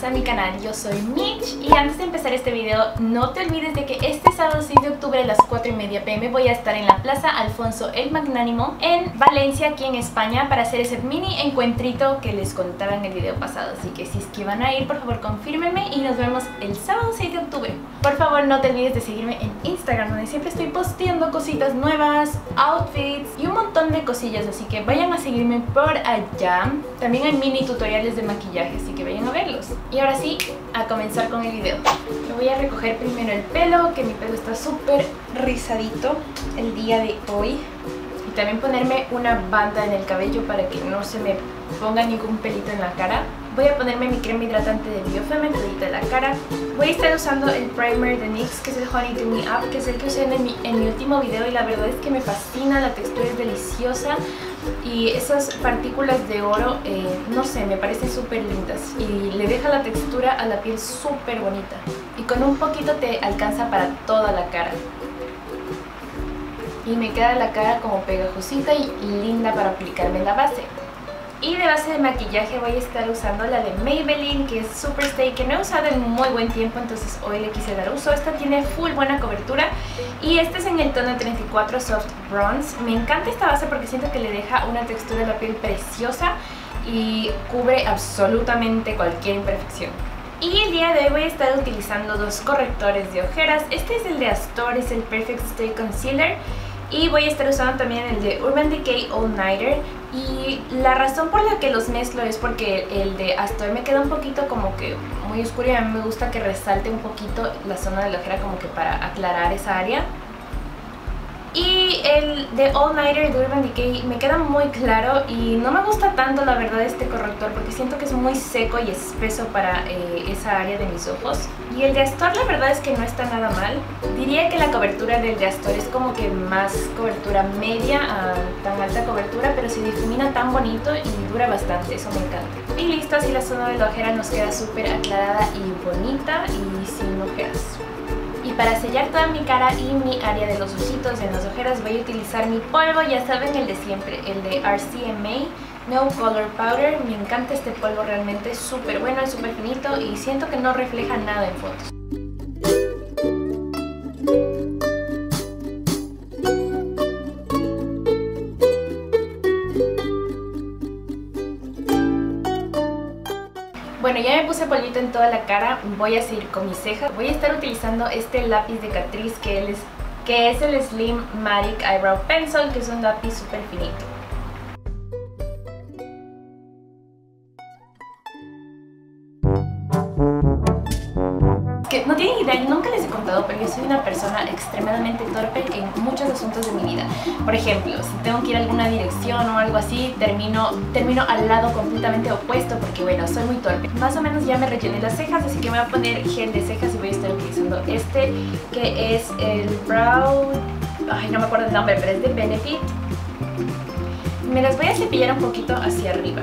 a mi canal. Yo soy Mitch y antes de empezar este video no te olvides de que este sábado 6 de octubre a las 4:30 p.m. voy a estar en la Plaza Alfonso el Magnánimo en Valencia, aquí en España, para hacer ese mini encuentrito que les contaba en el video pasado. Así que si es que van a ir, por favor confírmenme y nos vemos el sábado 6 de octubre. Por favor no te olvides de seguirme en Instagram, donde siempre estoy posteando cositas nuevas, outfits y un montón de cosillas, así que vayan a seguirme por allá. También hay mini tutoriales de maquillaje, así que vayan a verlos. Y ahora sí, a comenzar con el video. Me voy a recoger primero el pelo, que mi pelo está súper rizadito el día de hoy. Y también ponerme una banda en el cabello para que no se me ponga ningún pelito en la cara. Voy a ponerme mi crema hidratante de Biofem todita la cara. Voy a estar usando el primer de NYX, que es el Honey Do Me Up, que es el que usé en mi último video, y la verdad es que me fascina, la textura es deliciosa y esas partículas de oro, no sé, me parecen súper lindas y le deja la textura a la piel súper bonita. Y con un poquito te alcanza para toda la cara. Y me queda la cara como pegajosita y linda para aplicarme la base. Y de base de maquillaje voy a estar usando la de Maybelline, que es Superstay, que no he usado en muy buen tiempo, entonces hoy le quise dar uso. Esta tiene full buena cobertura y este es en el tono 34 Soft Bronze. Me encanta esta base porque siento que le deja una textura a la piel preciosa y cubre absolutamente cualquier imperfección. Y el día de hoy voy a estar utilizando dos correctores de ojeras. Este es el de Astor, es el Perfect Stay Concealer. Y voy a estar usando también el de Urban Decay All Nighter. Y la razón por la que los mezclo es porque el de Astor me queda un poquito como que muy oscuro y a mí me gusta que resalte un poquito la zona de la ojera, como que para aclarar esa área. Y el de All Nighter de Urban Decay me queda muy claro y no me gusta tanto, la verdad, este corrector porque siento que es muy seco y espeso para esa área de mis ojos. Y el de Astor la verdad es que no está nada mal. Diría que la cobertura del de Astor es como que más cobertura media a tan alta cobertura, pero se difumina tan bonito y dura bastante, eso me encanta. Y listo, así la zona de la ojera nos queda súper aclarada y bonita y sin ojeras. Y para sellar toda mi cara y mi área de los ojitos en las ojeras voy a utilizar mi polvo, ya saben, el de siempre, el de RCMA No Color Powder. Me encanta este polvo, realmente es súper bueno, es súper finito y siento que no refleja nada en fotos. Bueno, ya me puse polvito en toda la cara, voy a seguir con mis cejas. Voy a estar utilizando este lápiz de Catrice que es el Slim Matic Eyebrow Pencil, que es un lápiz súper finito. Que no tienen idea, nunca les he contado, pero yo soy una persona extremadamente torpe en muchos asuntos de mi vida. Por ejemplo, si tengo que ir a alguna dirección o algo así, termino al lado completamente opuesto porque, bueno, soy muy torpe. Más o menos ya me rellené las cejas, así que me voy a poner gel de cejas y voy a estar utilizando este, que es el Brow... Ay, no me acuerdo el nombre, pero es de Benefit. Me las voy a cepillar un poquito hacia arriba.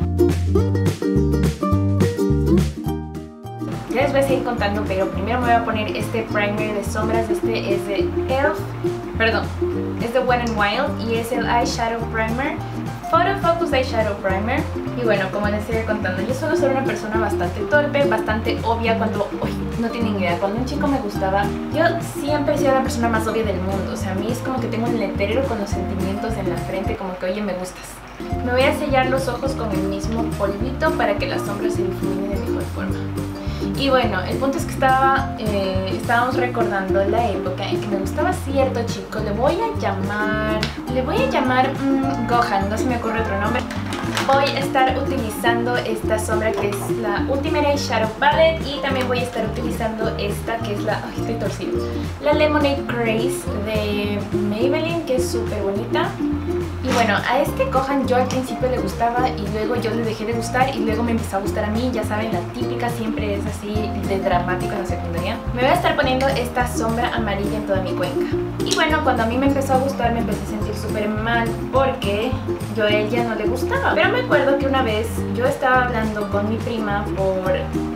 Ya les voy a seguir contando, pero primero me voy a poner este primer de sombras. Este es de ELF, perdón, es de Wet n Wild y es el Eyeshadow Primer, Photo Focus Eyeshadow Primer. Y bueno, como les estoy contando, yo suelo ser una persona bastante torpe, bastante obvia cuando... Uy, no tienen idea, cuando un chico me gustaba, yo siempre he sido la persona más obvia del mundo. O sea, a mí es como que tengo un letrero con los sentimientos en la frente, como que, oye, me gustas. Me voy a sellar los ojos con el mismo polvito para que la sombra se difumine de mejor forma. Y bueno, el punto es que estábamos recordando la época en que me gustaba cierto chico. Le voy a llamar Gohan, no se me ocurre otro nombre. Voy a estar utilizando esta sombra que es la Ultimate Eyeshadow Palette y también voy a estar utilizando esta que es la... Ay, estoy torcido. La Lemonade Grace de Maybelline, que es súper bonita. Y bueno, a este Gohan yo al principio le gustaba y luego yo le dejé de gustar y luego me empezó a gustar a mí. Ya saben, la típica siempre es así de dramático en la secundaria. Me voy a estar poniendo esta sombra amarilla en toda mi cuenca. Y bueno, cuando a mí me empezó a gustar me empecé a sentir súper mal porque yo a él ya no le gustaba. Pero me acuerdo que una vez yo estaba hablando con mi prima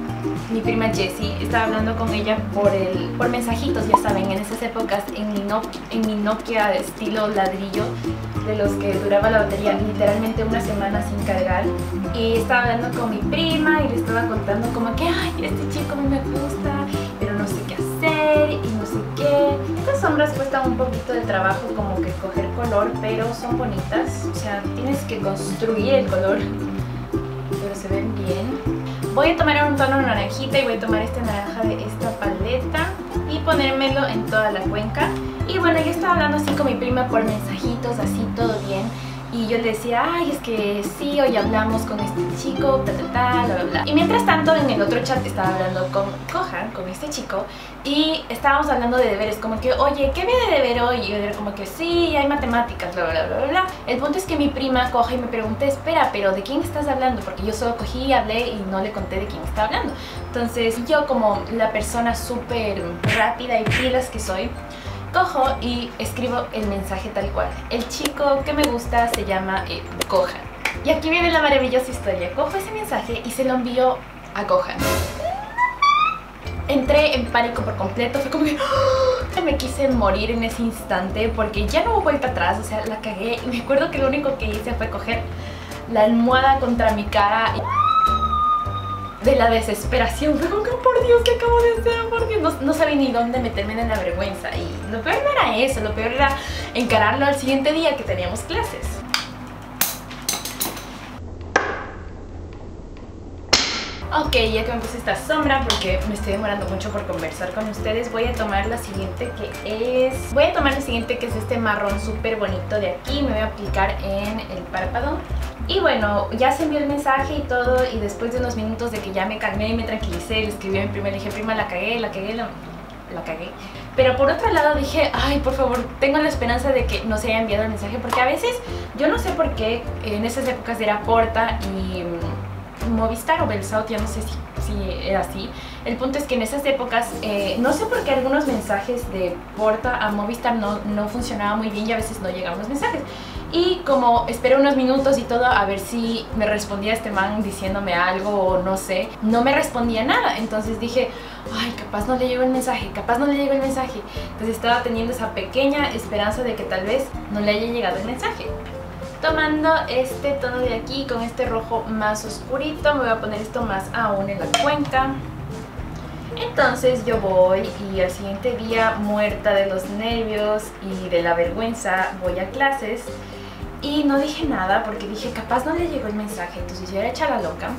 mi prima Jessie. Estaba hablando con ella por mensajitos, ya saben, en esas épocas en mi Nokia de estilo ladrillo, de los que duraba la batería literalmente una semana sin cargar. Y estaba hablando con mi prima y le estaba contando como que, ay, este chico a mí me gusta, pero no sé qué hacer y no sé qué. Estas sombras cuestan un poquito de trabajo como que coger color, pero son bonitas. O sea, tienes que construir el color, pero se ven bien. Voy a tomar un tono naranjita y voy a tomar este naranja de esta paleta y ponérmelo en toda la cuenca. Y bueno, yo estaba hablando así con mi prima por mensajitos, así todo bien. Y yo le decía, ay, es que sí, hoy hablamos con este chico, bla, bla, bla. Y mientras tanto, en el otro chat estaba hablando con Kohan, con este chico, y estábamos hablando de deberes, como que, oye, ¿qué viene de deber hoy? Y yo era como que, sí, hay matemáticas, bla, bla, bla, bla. El punto es que mi prima coge y me pregunta, espera, pero ¿de quién estás hablando? Porque yo solo cogí y hablé y no le conté de quién estaba hablando. Entonces, yo como la persona súper rápida y pilas que soy, cojo y escribo el mensaje tal cual. El chico que me gusta se llama Kohan. Y aquí viene la maravillosa historia. Cojo ese mensaje y se lo envío a Kohan. Entré en pánico por completo. Fue como que me quise morir en ese instante porque ya no hubo vuelta atrás. O sea, la cagué. Y me acuerdo que lo único que hice fue coger la almohada contra mi cara y de la desesperación. Fue como que, por Dios, ¿qué acabo de hacer? Por Dios, no sabía ni dónde meterme en la vergüenza. Y lo peor no era eso, lo peor era encararlo al siguiente día que teníamos clases. Ok, ya que me puse esta sombra porque me estoy demorando mucho por conversar con ustedes, voy a tomar la siguiente que es... Voy a tomar la siguiente que es este marrón súper bonito de aquí. Me voy a aplicar en el párpado. Y bueno, ya se envió el mensaje y todo, y después de unos minutos de que ya me calmé y me tranquilicé, le escribí a mi prima y le dije, prima, la cagué. Pero por otro lado dije, ay, por favor, tengo la esperanza de que no se haya enviado el mensaje, porque a veces, yo no sé por qué, en esas épocas era Porta y Movistar o Belsat, ya no sé si era así. El punto es que en esas épocas, no sé por qué algunos mensajes de Porta a Movistar no funcionaban muy bien y a veces no llegaban los mensajes. Y como esperé unos minutos y todo a ver si me respondía este man diciéndome algo o no sé, no me respondía nada. Entonces dije, ay, capaz no le llegó el mensaje, capaz no le llegó el mensaje. Entonces estaba teniendo esa pequeña esperanza de que tal vez no le haya llegado el mensaje. Tomando este tono de aquí con este rojo más oscurito, me voy a poner esto más aún en la cuenca. Entonces yo voy y al siguiente día, muerta de los nervios y de la vergüenza, voy a clases. Y no dije nada porque dije, capaz no le llegó el mensaje, entonces yo era hecha la loca.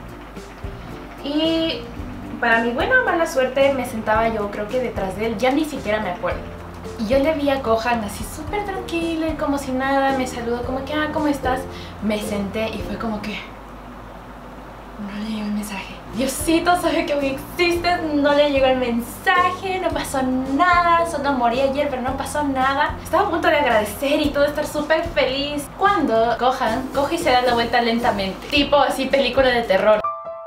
Y para mi buena o mala suerte me sentaba yo, creo que detrás de él, ya ni siquiera me acuerdo. Y yo le vi a Kohan así súper tranquila y como si nada, me saludó como que, ah, ¿cómo estás? Me senté y fue como que no le llegó el mensaje. Diosito sabe que hoy existes, no le llegó el mensaje, no pasó nada, solo morí ayer pero no pasó nada. Estaba a punto de agradecer y todo, estar súper feliz, cuando Kohan coge y se da la vuelta lentamente, tipo así película de terror.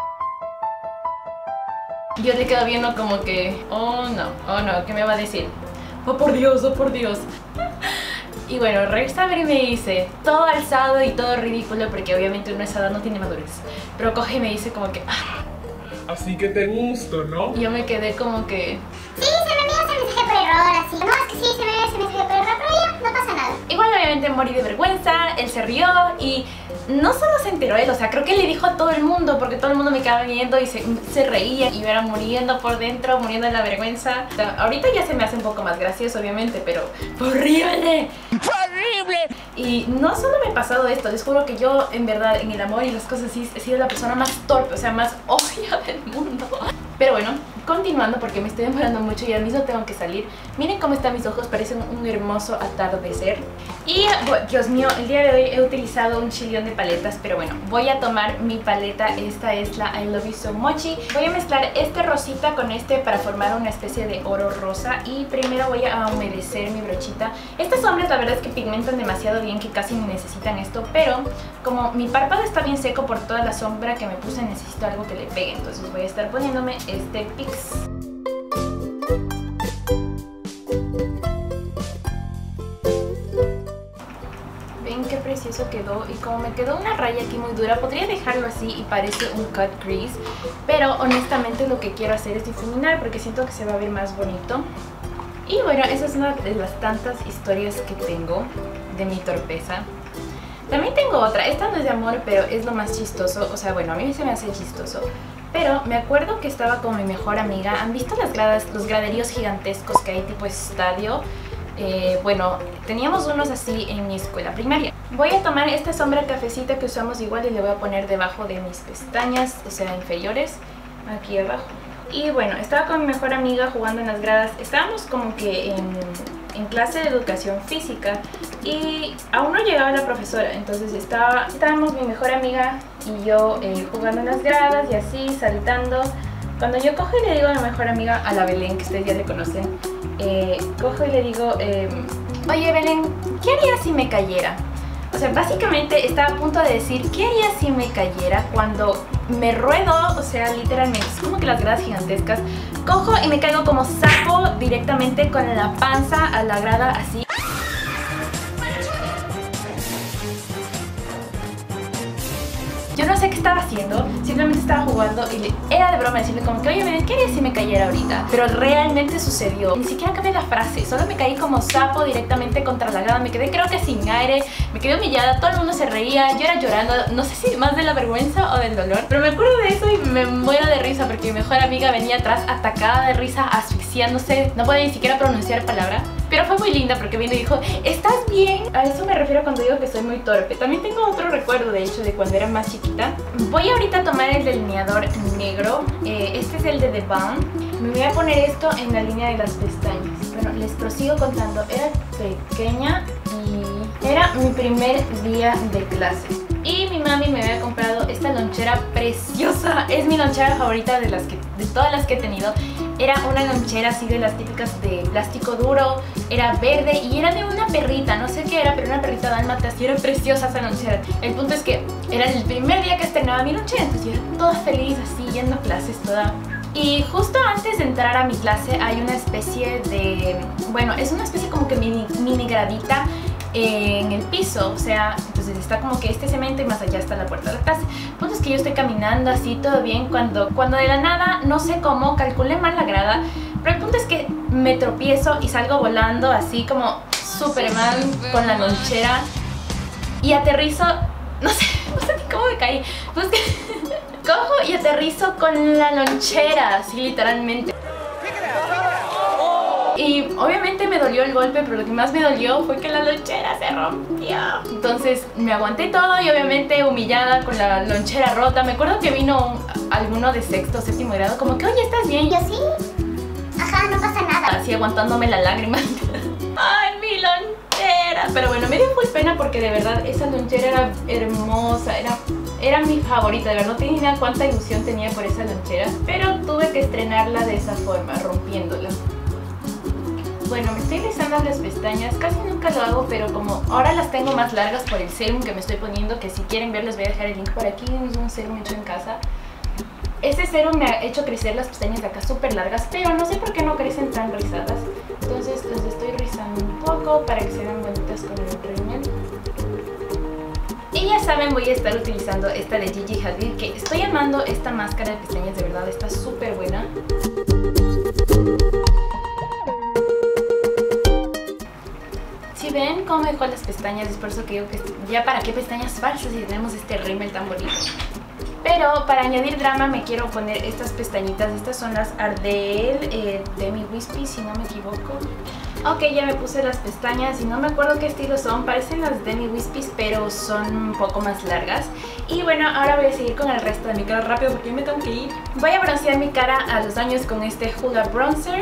Yo le quedo viendo como que, oh no, ¿qué me va a decir? Oh por Dios, oh por Dios. Y bueno, regresa a ver y me dice, todo alzado y todo ridículo, porque obviamente una alzada no tiene madurez, pero coge y me dice como que, ah, así que te gusto, ¿no? Y yo me quedé como que, sí, se me envió ese mensaje por error, así. No, es que sí, se me envió ese mensaje por error, pero ya, no pasa nada. igual obviamente morí de vergüenza, él se rió y no solo se enteró él, o sea, creo que le dijo a todo el mundo, porque todo el mundo me quedaba viendo y se reía y me era muriendo por dentro, muriendo de la vergüenza. O sea, ahorita ya se me hace un poco más gracioso, obviamente, pero ¡fue horrible! ¡Fue horrible! Y no solo me ha pasado esto, les juro que yo, en verdad, en el amor y las cosas así, he sido la persona más torpe, o sea, más obvia del mundo. Pero bueno, continuando porque me estoy demorando mucho y al mismo tengo que salir. Miren cómo están mis ojos, parecen un hermoso atardecer. Y, bueno, Dios mío, el día de hoy he utilizado un chillón de paletas, pero bueno, voy a tomar mi paleta. Esta es la I Love You So Mochi. Voy a mezclar este rosita con este para formar una especie de oro rosa. Y primero voy a humedecer mi brochita. Estas sombras la verdad es que pigmentan demasiado bien, que casi ni necesitan esto, pero como mi párpado está bien seco por toda la sombra que me puse, necesito algo que le pegue. Entonces voy a estar poniéndome este Pix. si eso quedó. Y como me quedó una raya aquí muy dura, podría dejarlo así y parece un cut crease, pero honestamente lo que quiero hacer es difuminar porque siento que se va a ver más bonito. Y bueno, esa es una de las tantas historias que tengo de mi torpeza. También tengo otra, esta no es de amor, pero es lo más chistoso. O sea, bueno, a mí se me hace chistoso, pero me acuerdo que estaba con mi mejor amiga. ¿Han visto las gradas, los graderíos gigantescos que hay tipo estadio? Bueno, teníamos unos así en mi escuela primaria. Voy a tomar esta sombra cafecita que usamos igual y le voy a poner debajo de mis pestañas, o sea, inferiores, aquí abajo. Y bueno, estaba con mi mejor amiga jugando en las gradas. Estábamos como que en clase de educación física y aún no llegaba la profesora. Entonces estábamos mi mejor amiga y yo jugando en las gradas y así, saltando. Cuando yo cojo y le digo a mi mejor amiga, a la Belén, que ustedes ya le conocen, cojo y le digo, oye Belén, ¿qué harías si me cayera? O sea, básicamente estaba a punto de decir, ¿qué haría si me cayera? Cuando me ruedo, o sea, literalmente, es como que las gradas gigantescas, cojo y me caigo como sapo directamente con la panza a la grada así. Yo no sé qué estaba haciendo, simplemente estaba jugando y era de broma decirle como que, oye, ¿qué haría si me cayera ahorita? Pero realmente sucedió. Ni siquiera cambié la frase, solo me caí como sapo directamente contra la grada. Me quedé creo que sin aire, me quedé humillada, todo el mundo se reía, yo era llorando, no sé si más de la vergüenza o del dolor. Pero me acuerdo de eso y me muero de risa porque mi mejor amiga venía atrás atacada de risa, asfixiándose, no podía ni siquiera pronunciar palabra. Pero fue muy linda porque vino y dijo, ¿estás bien? A eso me refiero cuando digo que soy muy torpe. También tengo otro recuerdo, de hecho, de cuando era más chiquita. Voy ahorita a tomar el delineador negro. Este es el de The Balm. Me voy a poner esto en la línea de las pestañas. Bueno, les prosigo contando. Era pequeña y era mi primer día de clase. Y mi mami me había comprado esta lonchera preciosa. Es mi lonchera favorita de todas las que he tenido. Era una lonchera así de las típicas de plástico duro. Era verde y era de una perrita. No sé qué era, pero una perrita dálmata. Y era preciosa esa lonchera. El punto es que era el primer día que estrenaba mi lonchera. Entonces yo era toda feliz así, yendo a clases, toda... Y justo antes de entrar a mi clase hay una especie de... Bueno, es una especie como que mini gradita en el piso, o sea, entonces está como que este cemento y más allá está la puerta de la clase. El punto es que yo estoy caminando así, todo bien, cuando de la nada, no sé cómo, calculé mal la grada, pero el punto es que me tropiezo y salgo volando así como Superman con la lonchera y aterrizo, no sé ni cómo me caí, pues que cojo y aterrizo con la lonchera, así literalmente. Y obviamente me dolió el golpe, pero lo que más me dolió fue que la lonchera se rompió. Entonces me aguanté todo y obviamente humillada con la lonchera rota. Me acuerdo que vino alguno de sexto o séptimo grado como que, oye, ¿estás bien? Yo sí. Ajá, no pasa nada. Así aguantándome la lágrima. ¡Ay, mi lonchera! Pero bueno, me dio full pena porque de verdad esa lonchera era hermosa, era mi favorita, de verdad no tenía ni idea cuánta ilusión tenía por esa lonchera. Pero tuve que estrenarla de esa forma, rompiéndola. Bueno, me estoy rizando las pestañas, casi nunca lo hago, pero como ahora las tengo más largas por el serum que me estoy poniendo, que si quieren ver les voy a dejar el link por aquí, es un serum hecho en casa. Este serum me ha hecho crecer las pestañas de acá súper largas, pero no sé por qué no crecen tan rizadas. Entonces las estoy rizando un poco para que se vean bonitas con el rímel. Y ya saben, voy a estar utilizando esta de Gigi Hadid, que estoy amando esta máscara de pestañas, de verdad, está súper buena. Si ven cómo me dejó las pestañas, es por eso que digo que ya para qué pestañas falsas si tenemos este rímel tan bonito. Pero para añadir drama me quiero poner estas pestañitas. Estas son las Ardell Demi Wispy, si no me equivoco. Ok, ya me puse las pestañas y no me acuerdo qué estilo son. Parecen las Demi Wispys, pero son un poco más largas. Y bueno, ahora voy a seguir con el resto de mi cara rápido porque me tengo que ir. Voy a broncear mi cara a los años con este Hoola Bronzer.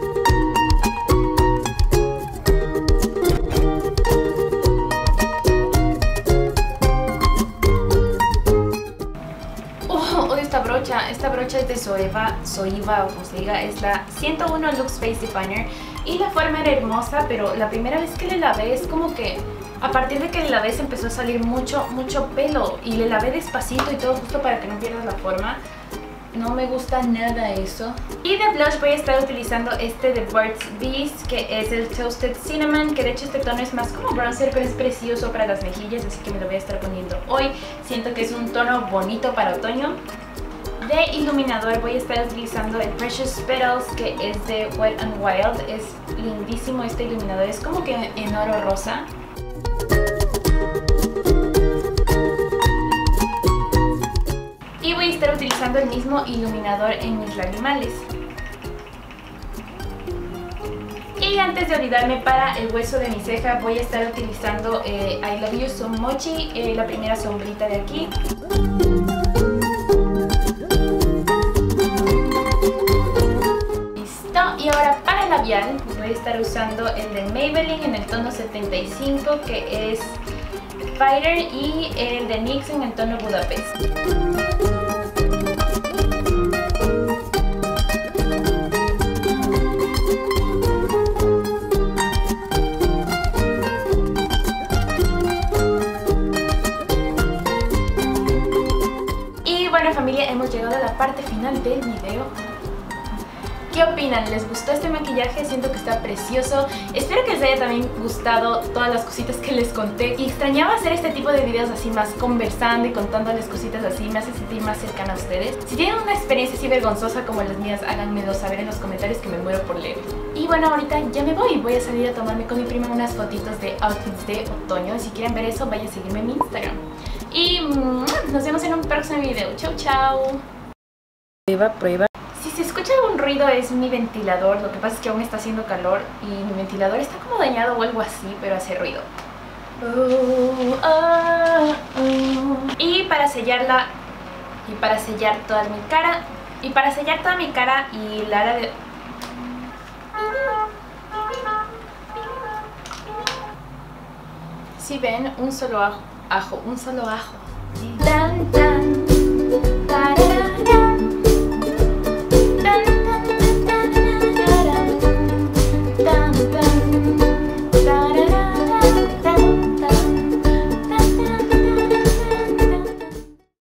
Esta brocha es de Zoeva o como se diga, es la 101 Lux Face Definer y la forma era hermosa, pero la primera vez que le lavé es como que a partir de que le lavé se empezó a salir mucho pelo y le lavé despacito y todo justo para que no pierdas la forma. no me gusta nada eso. Y de blush voy a estar utilizando este de Burt's Bees, que es el Toasted Cinnamon, que de hecho este tono es más como bronzer, pero es precioso para las mejillas, así que me lo voy a estar poniendo hoy. Siento que es un tono bonito para otoño. De iluminador voy a estar utilizando el Precious Petals, que es de Wet n Wild. Es lindísimo este iluminador, es como que en oro rosa. Y voy a estar utilizando el mismo iluminador en mis lagrimales. Y antes de olvidarme, para el hueso de mi ceja voy a estar utilizando I Love You So Mochi, la primera sombrita de aquí. Listo. Y ahora para el labial voy a estar usando el de Maybelline en el tono 75, que es Fighter, y el de NYX en el tono Budapest. Bueno familia, hemos llegado a la parte final del video. ¿Qué opinan? ¿Les gustó este maquillaje? Siento que está precioso. Espero que les haya también gustado todas las cositas que les conté. Y extrañaba hacer este tipo de videos así más conversando y contándoles cositas así. Me hace sentir más cercana a ustedes. Si tienen una experiencia así vergonzosa como las mías, háganmelo saber en los comentarios, que me muero por leer. Y bueno, ahorita ya me voy. Voy a salir a tomarme con mi prima unas fotitos de outfits de otoño. Si quieren ver eso, vayan a seguirme en mi Instagram. Y nos vemos en un próximo video. Chau, chau. Prueba. Si se escucha algún ruido es mi ventilador. Lo que pasa es que aún está haciendo calor y mi ventilador está como dañado o algo así, pero hace ruido. Y para sellarla, y para sellar toda mi cara, y la área de... Si ven, un solo ajo.